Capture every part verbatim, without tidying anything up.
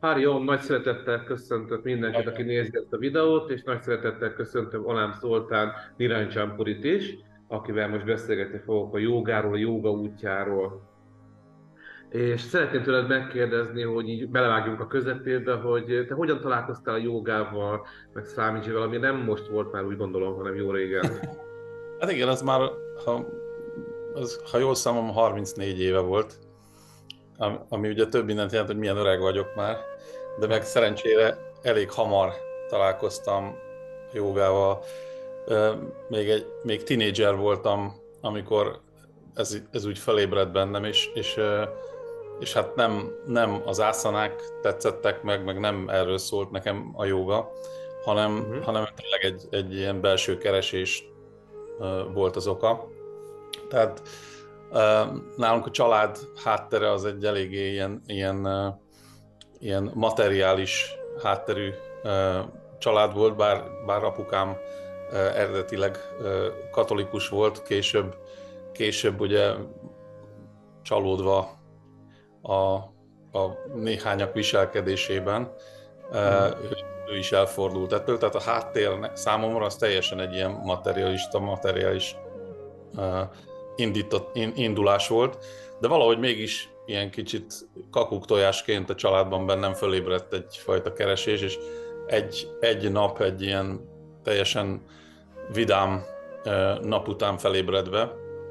Hári Om, nagy szeretettel köszöntök mindenkit, aki nézi ezt a videót, és nagy szeretettel köszöntöm Alám Szoltán Nirancsampurit is, akivel most beszélgetni fogok a jogáról, a jóga útjáról. És szeretném tőled megkérdezni, hogy így belevágjunk a közepébe, hogy te hogyan találkoztál a jogával, meg Swamiji-vel, ami nem most volt már, úgy gondolom, hanem jó régen. Hát igen, az már, ha, az, ha jól számom, harmincnégy éve volt, ami, ami ugye több mindent jelent, hogy milyen öreg vagyok már, de meg szerencsére elég hamar találkoztam a jogával. Még, egy, még tinédzser voltam, amikor ez, ez úgy felébredt bennem, és, és, és hát nem, nem az ászanák tetszettek meg, meg nem erről szólt nekem a jóga, hanem, uh-huh. hanem tényleg egy, egy ilyen belső keresés volt az oka. Tehát nálunk a család háttere az egy eléggé ilyen, ilyen, ilyen materiális hátterű család volt, bár, bár apukám eredetileg katolikus volt, később, később ugye csalódva a, a néhányak viselkedésében, ő, ő is elfordult ettől, tehát a háttér számomra az teljesen egy ilyen materialista, materiális indított, indulás volt, de valahogy mégis ilyen kicsit kakuktojásként a családban bennem fölébredt egyfajta keresés, és egy, egy nap egy ilyen teljesen vidám nap után felébredve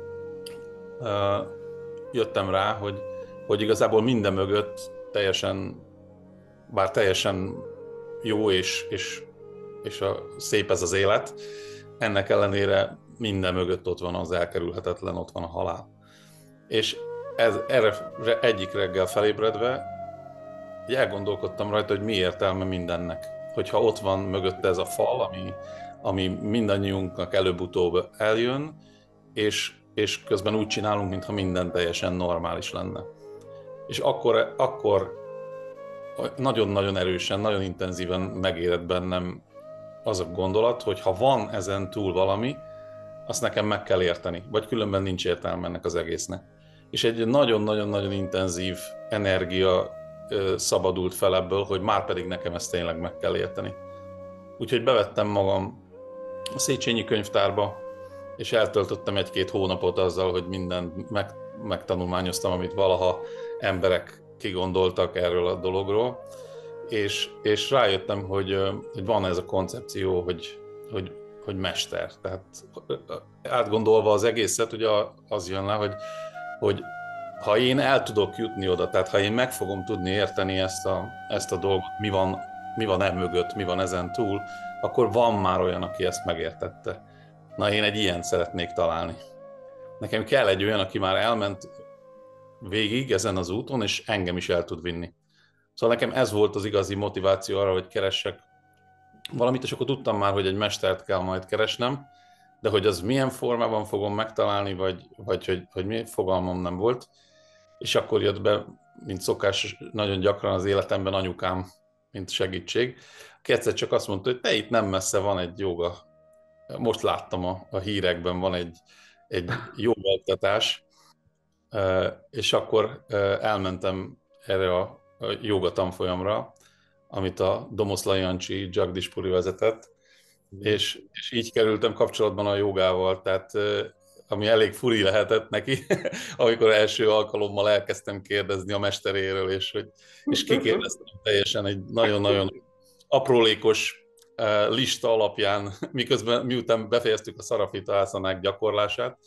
jöttem rá, hogy, hogy igazából minden mögött teljesen, bár teljesen jó és, és, és a, szép ez az élet, ennek ellenére minden mögött ott van az elkerülhetetlen, ott van a halál. És ez, erre egyik reggel felébredve elgondolkodtam rajta, hogy mi értelme mindennek. Hogyha ott van mögötte ez a fal, ami, ami mindannyiunknak előbb-utóbb eljön, és, és közben úgy csinálunk, mintha minden teljesen normális lenne. És akkor, akkor nagyon-nagyon erősen, nagyon intenzíven megérett bennem az a gondolat, hogy ha van ezen túl valami, azt nekem meg kell érteni, vagy különben nincs értelme ennek az egésznek. És egy nagyon-nagyon-nagyon intenzív energia szabadult fel ebből, hogy már pedig nekem ezt tényleg meg kell érteni. Úgyhogy bevettem magam a Széchenyi könyvtárba, és eltöltöttem egy-két hónapot azzal, hogy mindent meg, megtanulmányoztam, amit valaha emberek kigondoltak erről a dologról, és, és rájöttem, hogy, hogy van ez a koncepció, hogy, hogy, hogy mester. Tehát átgondolva az egészet, ugye az jön le, hogy, hogy ha én el tudok jutni oda, tehát ha én meg fogom tudni érteni ezt a, ezt a dolgot, mi van, mi van e mögött, mi van ezen túl, akkor van már olyan, aki ezt megértette. Na, én egy ilyen szeretnék találni. Nekem kell egy olyan, aki már elment végig ezen az úton, és engem is el tud vinni. Szóval nekem ez volt az igazi motiváció arra, hogy keressek valamit, és akkor tudtam már, hogy egy mestert kell majd keresnem, de hogy az milyen formában fogom megtalálni, vagy, vagy hogy, hogy mi, fogalmam nem volt. És akkor jött be, mint szokás, nagyon gyakran az életemben anyukám, mint segítség, aki egyszer csak azt mondta, hogy te itt nem messze van egy jóga. Most láttam a, a hírekben, van egy, egy jogaoktatás, és akkor elmentem erre a jóga tanfolyamra, amit a Domoszlai Jancsi Jagdish Puri vezetett, és, és így kerültem kapcsolatban a jogával, tehát ami elég furi lehetett neki, amikor első alkalommal elkezdtem kérdezni a mesteréről, és, hogy, és kikérdeztem teljesen egy nagyon-nagyon aprólékos lista alapján, miközben miután befejeztük a szarafita ászanák gyakorlását,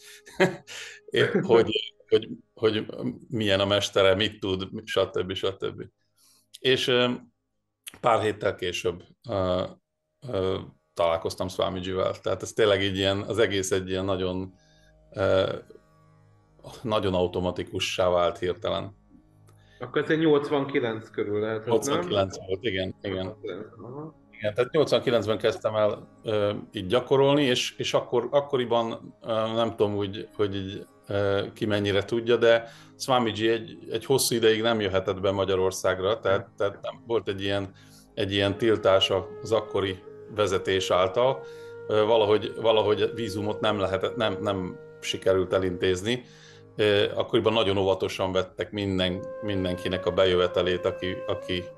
hogy, hogy, hogy milyen a mestere, mit tud, stb. stb. És pár héttel később uh, uh, találkoztam Swamijivel. Tehát ez tényleg így ilyen, az egész egy ilyen nagyon, uh, nagyon automatikussá vált hirtelen. Akkor ez egy nyolcvankilenc körül lehet, nyolcvankilenc nem? volt, igen, igen. Aha. Igen, tehát nyolcvankilencben kezdtem el uh, így gyakorolni, és, és akkor, akkoriban uh, nem tudom, úgy, hogy így, uh, ki mennyire tudja, de Swamiji egy, egy hosszú ideig nem jöhetett be Magyarországra, tehát, tehát nem, volt egy ilyen, egy ilyen tiltás az akkori vezetés által, uh, valahogy, valahogy vízumot nem lehetett, nem, nem sikerült elintézni. Uh, akkoriban nagyon óvatosan vettek minden, mindenkinek a bejövetelét, aki, aki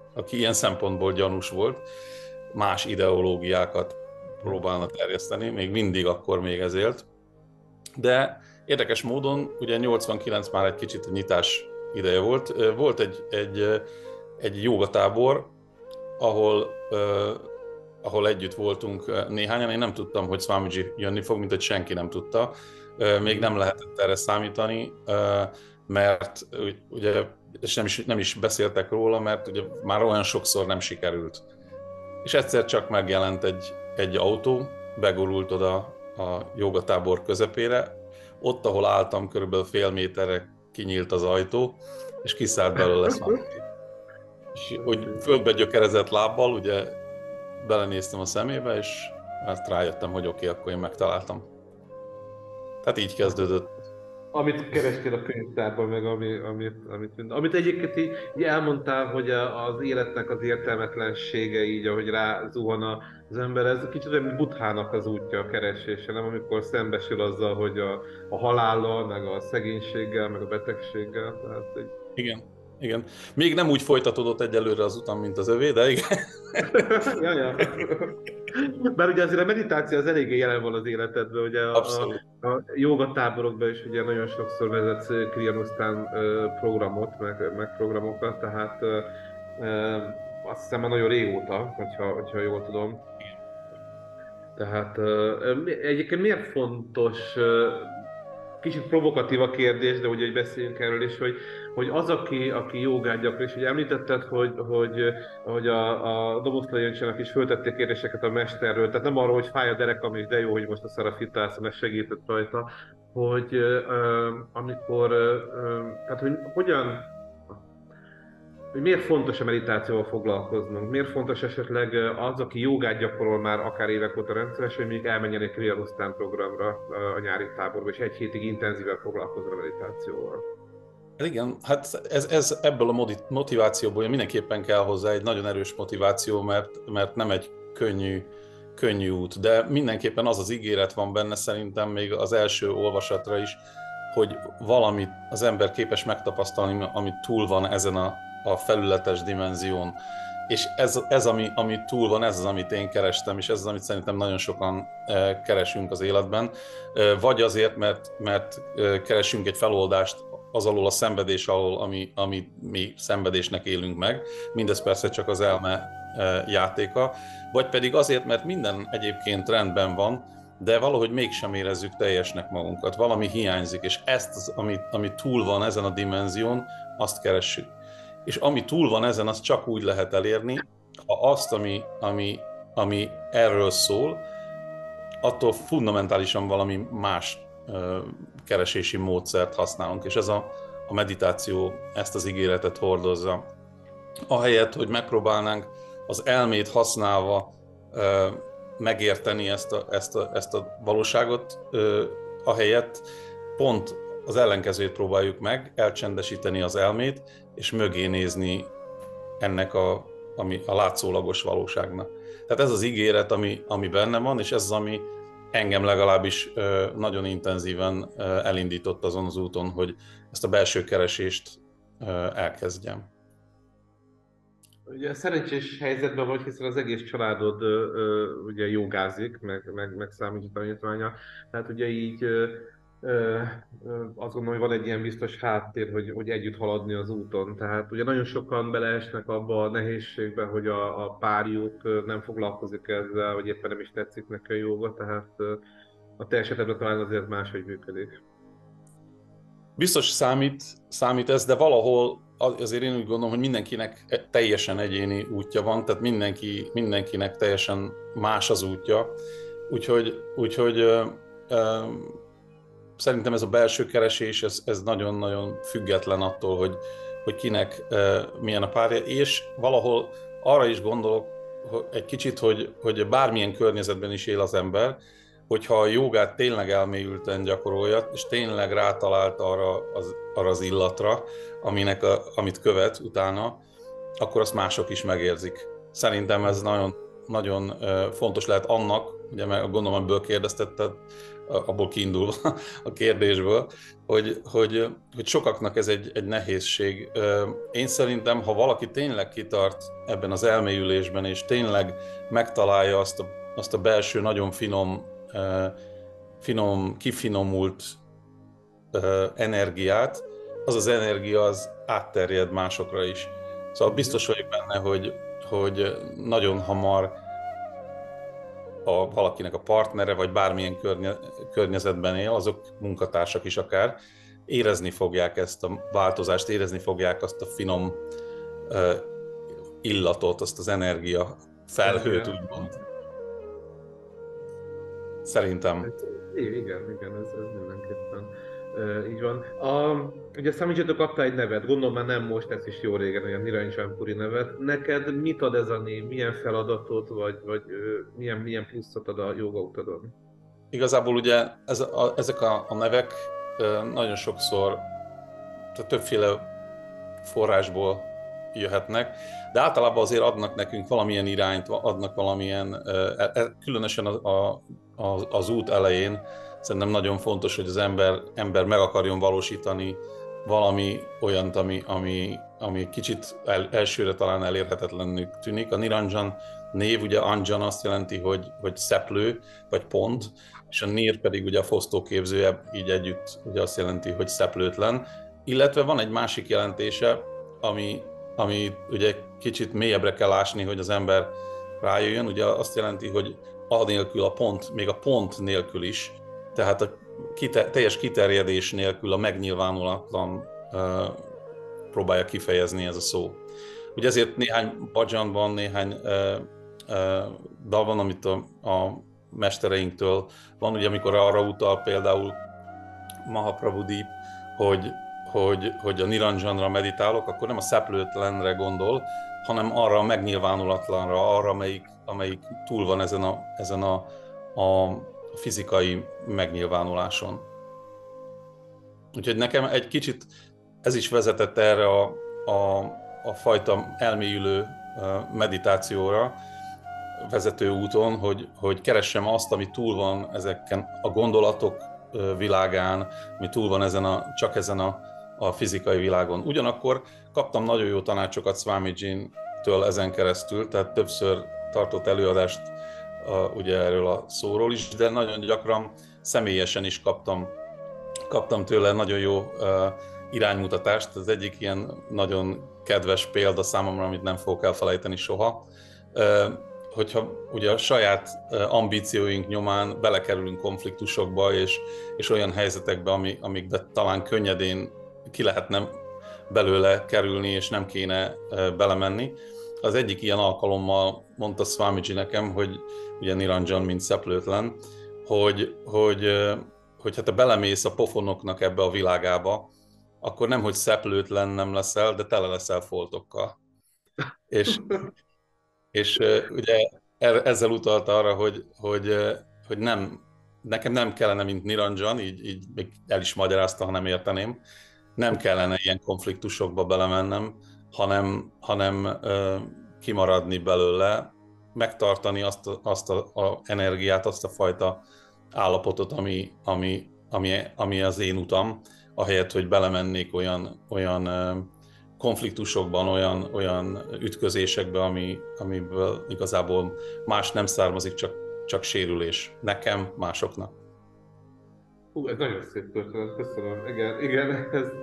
aki ilyen szempontból gyanús volt, más ideológiákat próbálna terjeszteni, még mindig akkor még ezért. De érdekes módon, ugye nyolcvankilenc már egy kicsit a nyitás ideje volt, volt egy, egy, egy jógatábor, ahol, ahol együtt voltunk néhányan. Én nem tudtam, hogy Swamiji jönni fog, mint hogy senki nem tudta. Még nem lehetett erre számítani, mert ugye, és nem is, nem is beszéltek róla, mert ugye már olyan sokszor nem sikerült. És egyszer csak megjelent egy, egy autó, begurult oda a jógatábor közepére, ott, ahol álltam, körülbelül fél méterre kinyílt az ajtó, és kiszállt belőle Swamiji. És hogy földbe gyökerezett lábbal, ugye belenéztem a szemébe, és hát rájöttem, hogy oké, okay, akkor én megtaláltam. Tehát így kezdődött. Amit kerestél a könyvtárban, meg ami, amit, amit, amit egyébként így, így elmondtál, hogy az életnek az értelmetlensége így, ahogy rázuhan az ember, ez kicsit olyan, mint Buddhának az útja, a keresése, nem? Amikor szembesül azzal, hogy a, a halállal, meg a szegénységgel, meg a betegséggel. Tehát, egy... Igen, igen. Még nem úgy folytatódott egyelőre az utam, mint az övé, de igen. ja, ja. Bár ugye azért a meditáció az eléggé jelen van az életedben, ugye a, a, a jógatáborokban is ugye nagyon sokszor vezetsz Kriyanusztán programot, meg, meg programokat, tehát azt hiszem már nagyon régóta, hogyha, hogyha jól tudom. Tehát egyébként miért fontos, kicsit provokatív a kérdés, de ugye, hogy beszéljünk erről is, hogy, hogy az, aki, aki jogát gyakorol, és ugye említetted, hogy, hogy, hogy a, a Doboszlai Jancsának is föltették kérdéseket a mesterről, tehát nem arról, hogy fáj a derekam, és de jó, hogy most a szarafitálszom, ez segített rajta, hogy uh, amikor, uh, tehát hogy hogyan, hogy miért fontos a meditációval foglalkoznunk? Miért fontos esetleg az, aki jogát gyakorol már akár évek óta rendszeres, hogy mondjuk elmenjen egy Kriyanusztán programra a nyári táborba, és egy hétig intenzíven foglalkozol a meditációval? Igen, hát ez, ez ebből a motivációból mindenképpen kell hozzá egy nagyon erős motiváció, mert, mert nem egy könnyű, könnyű út, de mindenképpen az az ígéret van benne szerintem még az első olvasatra is, hogy valamit az ember képes megtapasztalni, amit túl van ezen a a felületes dimenzión. És ez, ez ami, ami túl van, ez az, amit én kerestem, és ez az, amit szerintem nagyon sokan keresünk az életben. Vagy azért, mert, mert keresünk egy feloldást az alól a szenvedés alól, ami, ami mi szenvedésnek élünk meg. Mindez persze csak az elme játéka. Vagy pedig azért, mert minden egyébként rendben van, de valahogy mégsem érezzük teljesnek magunkat. Valami hiányzik, és ezt, az, ami, ami túl van ezen a dimenzión, azt keressük. És ami túl van ezen, azt csak úgy lehet elérni, ha azt, ami, ami, ami erről szól, attól fundamentálisan valami más ö, keresési módszert használunk, és ez a, a meditáció ezt az ígéretet hordozza. Ahelyett, hogy megpróbálnánk az elmét használva ö, megérteni ezt a, ezt a, ezt a valóságot, ö, ahelyett pont az ellenkezőjét próbáljuk meg, elcsendesíteni az elmét, és mögé nézni ennek a, ami a látszólagos valóságnak. Tehát ez az ígéret, ami, ami benne van, és ez az, ami engem legalábbis nagyon intenzíven elindított azon az úton, hogy ezt a belső keresést elkezdjem. Ugye szerencsés helyzetben vagy, hiszen az egész családod ugye jogázik, meg, meg, meg számít tanítványa. Tehát ugye így azt gondolom, hogy van egy ilyen biztos háttér, hogy, hogy együtt haladni az úton. Tehát ugye nagyon sokan beleesnek abba a nehézségbe, hogy a, a párjuk nem foglalkozik ezzel, vagy éppen nem is tetszik neki a jóga, tehát a te esetedben talán azért máshogy működik. Biztos számít, számít ez, de valahol azért én úgy gondolom, hogy mindenkinek teljesen egyéni útja van, tehát mindenki, mindenkinek teljesen más az útja. Úgyhogy, úgyhogy ö, ö, szerintem ez a belső keresés, ez, ez nagyon-nagyon független attól, hogy, hogy kinek ö, milyen a párja, és valahol arra is gondolok hogy egy kicsit, hogy, hogy bármilyen környezetben is él az ember, hogyha a jogát tényleg elmélyülten gyakorolja, és tényleg rátalált arra az, arra az illatra, aminek a, amit követ utána, akkor azt mások is megérzik. Szerintem ez nagyon, nagyon fontos lehet annak, ugye meg gondolom, ebből kérdeztetted, abból kiindulva a kérdésből, hogy, hogy, hogy sokaknak ez egy, egy nehézség. Én szerintem, ha valaki tényleg kitart ebben az elmélyülésben, és tényleg megtalálja azt a, azt a belső, nagyon finom, finom, kifinomult energiát, az az energia az átterjed másokra is. Szóval biztos vagyok benne, hogy, hogy nagyon hamar a valakinek a partnere, vagy bármilyen környe, környezetben él, azok munkatársak is akár, érezni fogják ezt a változást, érezni fogják azt a finom uh, illatot, azt az energia felhőt, úgymond. Szerintem. Igen, igen, ez, ez mindenképpen uh, így van. A, ugye Samijito kapta egy nevet, gondolom már nem most, ez is jó régen, olyan Niranjan Puri nevet. Neked mit ad ez a név, milyen feladatot, vagy, vagy uh, milyen, milyen pluszot ad a jóga utadon? Igazából ugye ez a, ezek a, a nevek uh, nagyon sokszor, tehát többféle forrásból jöhetnek, de általában azért adnak nekünk valamilyen irányt, adnak valamilyen, különösen az út elején szerintem nagyon fontos, hogy az ember, ember meg akarjon valósítani valami olyant, ami, ami, ami kicsit el, elsőre talán elérhetetlennek tűnik. A Niranjan név, ugye Anjan azt jelenti, hogy, hogy szeplő, vagy pont, és a Nir pedig ugye a fosztóképzője, így együtt ugye azt jelenti, hogy szeplőtlen. Illetve van egy másik jelentése, ami, ami ugye kicsit mélyebbre kell ásni, hogy az ember rájöjjön. Ugye azt jelenti, hogy a nélkül a pont, még a pont nélkül is, tehát a kite, teljes kiterjedés nélkül a megnyilvánulatlan uh, próbálja kifejezni ez a szó. Ugye ezért néhány bhajanban, néhány uh, uh, dal van, amit a, a mestereinktől van, ugye amikor arra utal például Mahaprabhu-deep, hogy Hogy, hogy a Niranjanra meditálok, akkor nem a szeplőtlenre gondol, hanem arra a megnyilvánulatlanra, arra, amelyik, amelyik túl van ezen a, ezen a, a fizikai megnyilvánuláson. Úgyhogy nekem egy kicsit ez is vezetett erre a, a, a fajta elmélyülő meditációra, vezető úton, hogy, hogy keressem azt, ami túl van ezeken a gondolatok világán, ami túl van ezen a, csak ezen a a fizikai világon. Ugyanakkor kaptam nagyon jó tanácsokat Swamijin-től ezen keresztül, tehát többször tartott előadást uh, ugye erről a szóról is, de nagyon gyakran személyesen is kaptam, kaptam tőle nagyon jó uh, iránymutatást. Az egyik ilyen nagyon kedves példa számomra, amit nem fogok elfelejteni soha, uh, hogyha ugye a saját ambícióink nyomán belekerülünk konfliktusokba és, és olyan helyzetekbe, ami, amikbe talán könnyedén ki lehetne belőle kerülni, és nem kéne belemenni. Az egyik ilyen alkalommal mondta Swamiji nekem, hogy ugye Niranjan, mint szeplőtlen, hogy, hogy, hogy hát ha belemész a pofonoknak ebbe a világába, akkor nem, hogy szeplőtlen nem leszel, de tele leszel foltokkal. És, és ugye ezzel utalta arra, hogy, hogy, hogy nem, nekem nem kellene, mint Niranjan, így, így még el is magyarázta, ha nem érteném, nem kellene ilyen konfliktusokba belemennem, hanem, hanem ö, kimaradni belőle, megtartani azt, a, azt a, a energiát, azt a fajta állapotot, ami, ami, ami, ami az én utam, ahelyett, hogy belemennék olyan, olyan ö, konfliktusokban, olyan, olyan ütközésekbe, ami, amiből igazából más nem származik, csak, csak sérülés. Nekem, másoknak. Hú, ez nagyon szép történet, köszönöm. Igen, igen, ez, ez,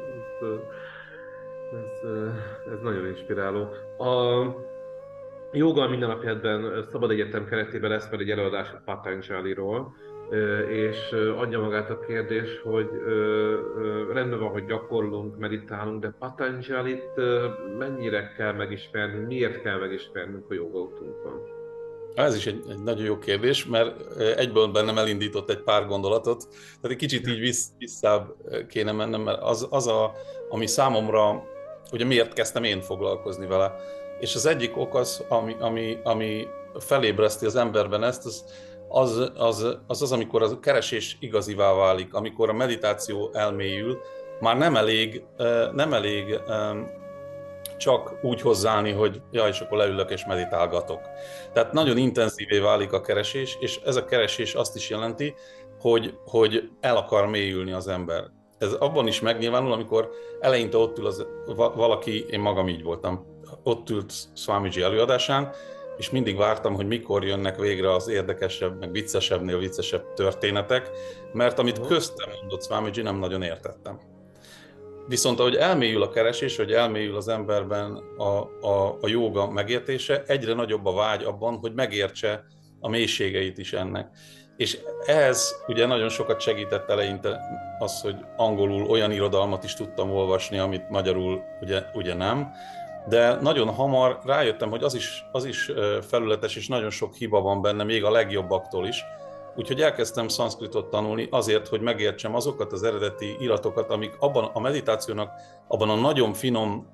ez, ez nagyon inspiráló. A Jóga a mindennapjában Szabad Egyetem keretében lesz majd egy előadás a Patanjaliról, és adja magát a kérdés, hogy rendben van, hogy gyakorlunk, meditálunk, de Patanjalit mennyire kell megismernünk, miért kell megismernünk a jóga útunkon? Ez is egy, egy nagyon jó kérdés, mert egyből bennem elindított egy pár gondolatot, tehát egy kicsit így vissz, visszább kéne mennem, mert az, az a, ami számomra, ugye miért kezdtem én foglalkozni vele, és az egyik ok az, ami, ami, ami felébreszti az emberben ezt, az az, az, az, az, amikor a keresés igazivá válik, amikor a meditáció elmélyül, már nem elég, nem elég csak úgy hozzáállni, hogy jaj, és akkor leülök és meditálgatok. Tehát nagyon intenzívé válik a keresés, és ez a keresés azt is jelenti, hogy, hogy el akar mélyülni az ember. Ez abban is megnyilvánul, amikor eleinte ott ül az, valaki, én magam így voltam, ott ült Swamiji előadásán, és mindig vártam, hogy mikor jönnek végre az érdekesebb, meg viccesebbnél viccesebb történetek, mert amit köztem mondott Swamiji, nem nagyon értettem. Viszont ahogy elmélyül a keresés, hogy elmélyül az emberben a, a, a jóga megértése, egyre nagyobb a vágy abban, hogy megértse a mélységeit is ennek. És ehhez ugye nagyon sokat segített eleinte az, hogy angolul olyan irodalmat is tudtam olvasni, amit magyarul ugye, ugye nem. De nagyon hamar rájöttem, hogy az is, az is felületes, és nagyon sok hiba van benne, még a legjobbaktól is. Úgyhogy elkezdtem szanszkritot tanulni azért, hogy megértsem azokat az eredeti iratokat, amik abban a meditációnak, abban a nagyon finom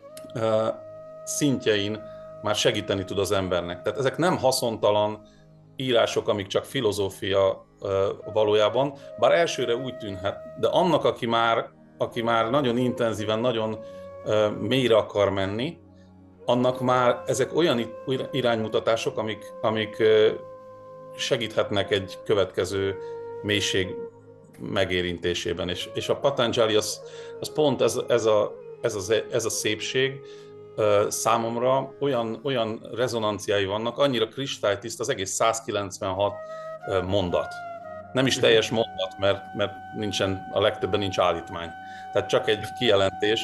uh, szintjein már segíteni tud az embernek. Tehát ezek nem haszontalan írások, amik csak filozófia uh, valójában, bár elsőre úgy tűnhet, de annak, aki már, aki már nagyon intenzíven, nagyon uh, mélyre akar menni, annak már ezek olyan iránymutatások, amik, amik uh, segíthetnek egy következő mélység megérintésében. És, és a Patanjali az, az pont ez, ez, a, ez, az, ez a szépség uh, számomra, olyan, olyan rezonanciái vannak, annyira kristálytiszta az egész százkilencvenhat uh, mondat. Nem is teljes mondat, mert, mert nincsen, a legtöbben nincs állítmány. Tehát csak egy kijelentés,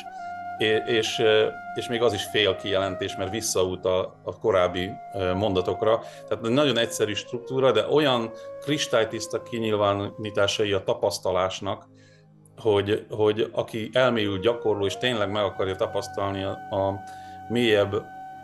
és, és még az is fél kijelentés, mert visszautal a korábbi mondatokra. Tehát nagyon egyszerű struktúra, de olyan kristálytiszta kinyilvánításai a tapasztalásnak, hogy, hogy aki elmélyül gyakorló, és tényleg meg akarja tapasztalni a, a mélyebb,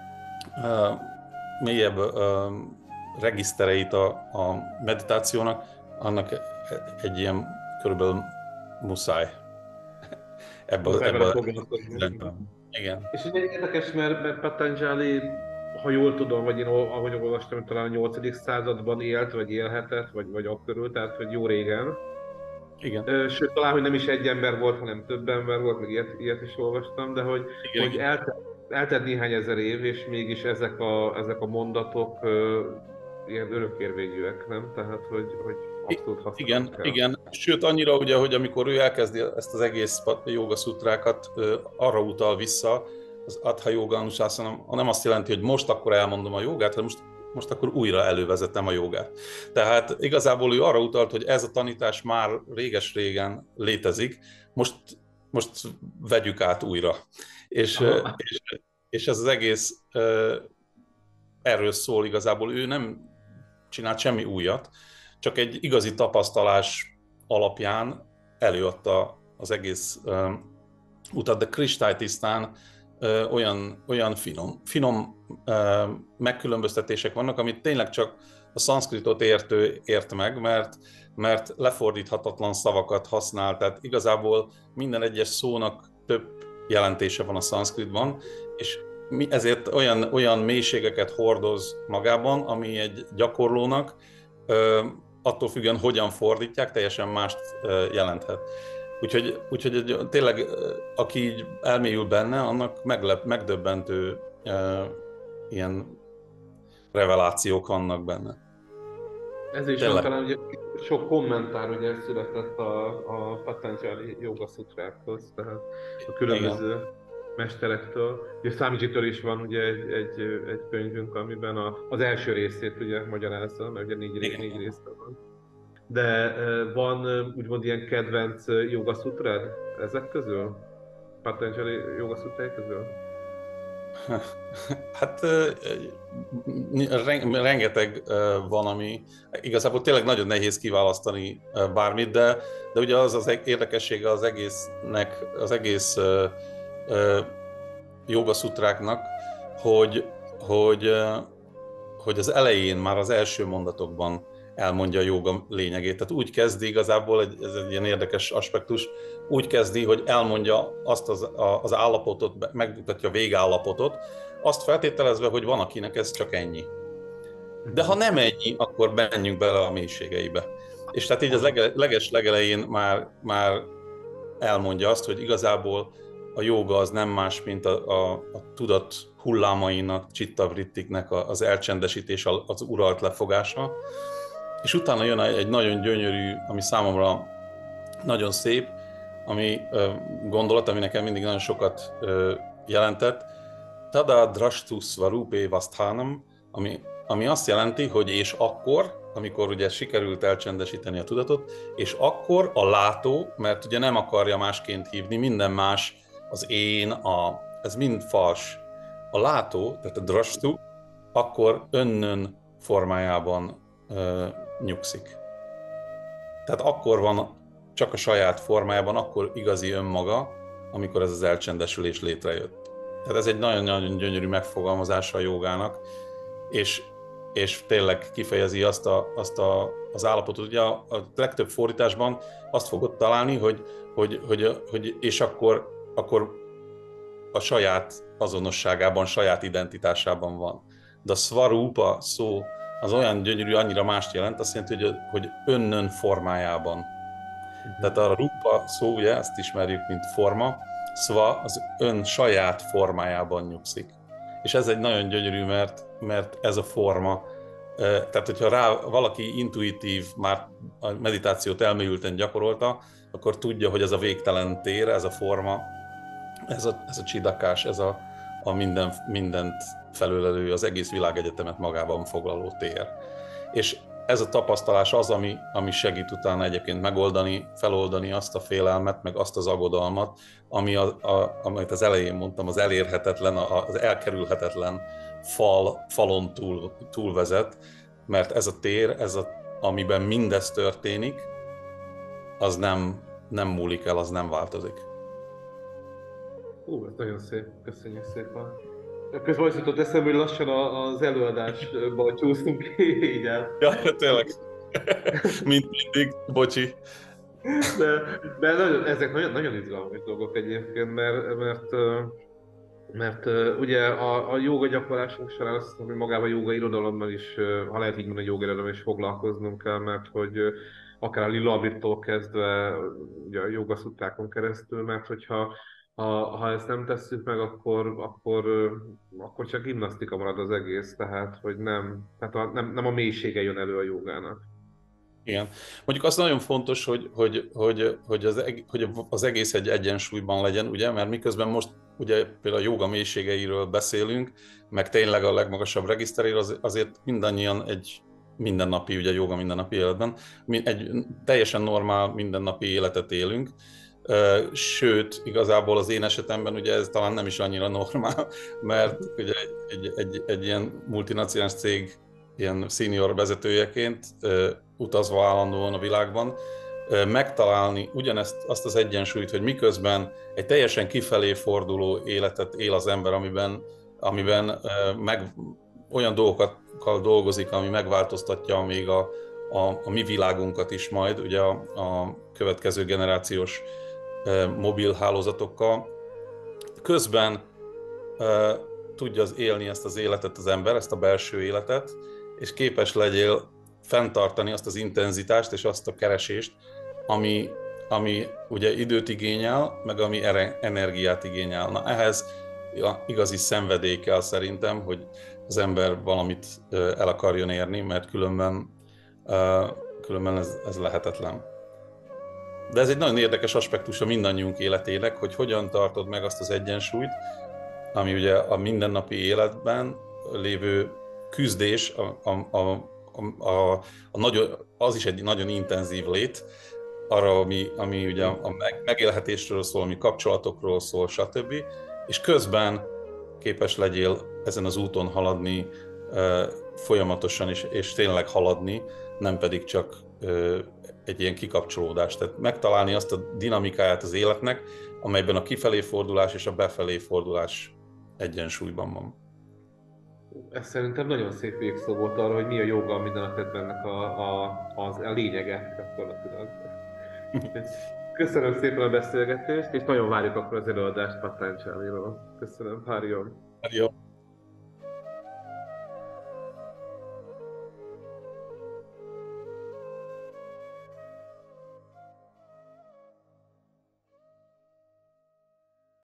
a mélyebb a regisztereit a, a meditációnak, annak egy ilyen körülbelül muszáj. Ebből, ebből, ebből. Igen. És ugye érdekes, mert, mert Patanjali, ha jól tudom, vagy én ahogy olvastam, talán a nyolcadik században élt, vagy élhetett, vagy, vagy akkörül, tehát hogy jó régen. Igen. Sőt, talán, hogy nem is egy ember volt, hanem több ember volt, meg ilyet, ilyet is olvastam, de hogy, igen, hogy igen. eltelt, eltelt néhány ezer év, és mégis ezek a, ezek a mondatok uh, ilyen örökérvényűek, nem? Tehát, hogy, hogy abszolút igen, kell. igen, sőt annyira ugye, hogy amikor ő elkezdi ezt az egész jóga szutrákat, arra utal vissza, az Atha Yoga Anusászana, nem azt jelenti, hogy most akkor elmondom a jogát, hanem most, most akkor újra elővezetem a jogát. Tehát igazából ő arra utalt, hogy ez a tanítás már réges-régen létezik, most, most vegyük át újra. És, és, és ez az egész erről szól igazából, ő nem csinált semmi újat, csak egy igazi tapasztalás alapján előadta az egész uh, utat, de kristálytisztán uh, olyan, olyan finom, finom uh, megkülönböztetések vannak, amit tényleg csak a szanszkritot értő ért meg, mert, mert lefordíthatatlan szavakat használ, tehát igazából minden egyes szónak több jelentése van a szanszkritban, és ezért olyan, olyan mélységeket hordoz magában, ami egy gyakorlónak uh, attól függően, hogyan fordítják, teljesen mást jelenthet. Úgyhogy, úgyhogy tényleg, aki így elmélyül benne, annak meglep, megdöbbentő e, ilyen revelációk vannak benne. Ez is van, talán ugye sok kommentár ugye született a, a Patanjali Yoga Szutrákhoz, tehát a különböző igen. mesterektől. Ugye Swamijitől is van ugye egy, egy, egy könyvünk, amiben a, az első részét ugye magyarázza, mert ugye négy, rész, négy részben van. De van úgymond ilyen kedvenc Yoga Szutrád ezek közül? Patanjali Yoga Szutráj közül? Hát rengeteg van, ami igazából tényleg nagyon nehéz kiválasztani bármit, de, de ugye az az érdekessége az egésznek, az egész Yoga Szutráknak, hogy, hogy, hogy az elején, már az első mondatokban elmondja a jóga lényegét. Tehát úgy kezdi igazából, ez egy ilyen érdekes aspektus, úgy kezdi, hogy elmondja azt az, az állapotot, megmutatja a végállapotot, azt feltételezve, hogy van, akinek ez csak ennyi. De ha nem ennyi, akkor menjünk bele a mélységeibe. És tehát így az leges legelején már, már elmondja azt, hogy igazából a jóga az nem más, mint a, a, a tudat hullámainak, citta-vrittiknek az elcsendesítés, az uralt lefogása. És utána jön egy nagyon gyönyörű, ami számomra nagyon szép, ami gondolat, ami nekem mindig nagyon sokat jelentett, Tada drashtu svarupe vasthanam, ami, ami azt jelenti, hogy és akkor, amikor ugye sikerült elcsendesíteni a tudatot, és akkor a látó, mert ugye nem akarja másként hívni, minden más, az én, a, ez mind fals. A látó, tehát a drashtu, akkor önnön formájában ö, nyugszik. Tehát akkor van csak a saját formájában, akkor igazi önmaga, amikor ez az elcsendesülés létrejött. Tehát ez egy nagyon-nagyon gyönyörű megfogalmazása a jogának, és, és tényleg kifejezi azt, a, azt a, az állapotot. Ugye a, a legtöbb fordításban azt fogod találni, hogy, hogy, hogy, hogy és akkor, akkor a saját azonosságában, saját identitásában van. De a svarupa szó az olyan gyönyörű, annyira mást jelent, azt jelenti, hogy, hogy önnön formájában. Uh-huh. Tehát a rupa szó, ugye, ezt ismerjük, mint forma, szva az ön saját formájában nyugszik. És ez egy nagyon gyönyörű, mert, mert ez a forma, tehát hogyha rá valaki intuitív, már a meditációt elmélyülten gyakorolta, akkor tudja, hogy ez a végtelen tér, ez a forma, ez a, ez a csidakás, ez a, a minden, mindent felülelő, az egész világegyetemet magában foglaló tér. És ez a tapasztalás az, ami, ami segít utána egyébként megoldani, feloldani azt a félelmet, meg azt az aggodalmat, ami a, a, amit az elején mondtam, az elérhetetlen, az elkerülhetetlen fal, falon túl, túl vezet, mert ez a tér, ez a, amiben mindez történik, az nem, nem múlik el, az nem változik. Ú, ez nagyon szép, köszönjük szépen. Közben azt jutott eszembe, hogy lassan az előadásba csúsztunk így el. Ja, tényleg. Mint mindig, bocsi. De, de nagyon, ezek nagyon, nagyon izgalmas dolgok egyébként, mert, mert, mert ugye a, a jóga gyakorlásunk során azt hiszem, hogy magában a jóga irodalommal is, ha lehet így mondani, a jóga irodalommal is foglalkoznunk kell, mert hogy akár a Lila Abittól kezdve ugye a jóga szuttákon keresztül, mert hogyha Ha, ha ezt nem tesszük meg, akkor, akkor, akkor csak gimnasztika marad az egész, tehát hogy nem, tehát a, nem, nem a mélysége jön elő a jogának. Igen. Mondjuk az nagyon fontos, hogy, hogy, hogy, hogy, az, hogy az egész egy egyensúlyban legyen, ugye, mert miközben most ugye például a jóga mélységeiről beszélünk, meg tényleg a legmagasabb regiszteréről, azért mindannyian egy mindennapi, ugye jóga mindennapi életben, egy teljesen normál mindennapi életet élünk. Sőt, igazából az én esetemben ugye ez talán nem is annyira normál, mert ugye egy, egy, egy, egy ilyen multinacionális cég ilyen senior vezetőjeként utazva állandóan a világban, megtalálni ugyanezt azt az egyensúlyt, hogy miközben egy teljesen kifelé forduló életet él az ember, amiben, amiben meg, olyan dolgokkal dolgozik, ami megváltoztatja még a, a, a mi világunkat is majd, ugye a, a következő generációs mobil hálózatokkal. Közben uh, tudja az élni ezt az életet az ember, ezt a belső életet, és képes legyél fenntartani azt az intenzitást és azt a keresést, ami, ami ugye időt igényel, meg ami energiát igényel. Na ehhez ja, igazi szenvedély kell szerintem, hogy az ember valamit uh, el akarjon érni, mert különben, uh, különben ez, ez lehetetlen. De ez egy nagyon érdekes aspektusa mindannyiunk életének, hogy hogyan tartod meg azt az egyensúlyt, ami ugye a mindennapi életben lévő küzdés, a, a, a, a, a nagyon, az is egy nagyon intenzív lét, arra, ami, ami ugye a megélhetésről szól, ami kapcsolatokról szól, stb. És közben képes legyél ezen az úton haladni folyamatosan, és, és tényleg haladni, nem pedig csak egy ilyen kikapcsolódás. Tehát megtalálni azt a dinamikáját az életnek, amelyben a kifelé fordulás és a befelé fordulás egyensúlyban van. Ez szerintem nagyon szép végszó volt arra, hogy mi a jóga a mindennakedbennek a, a, az, a lényege gyakorlatilag. Köszönöm szépen a beszélgetést, és nagyon várjuk akkor az előadást Patanjaliról. Köszönöm, Hariom. Hariom.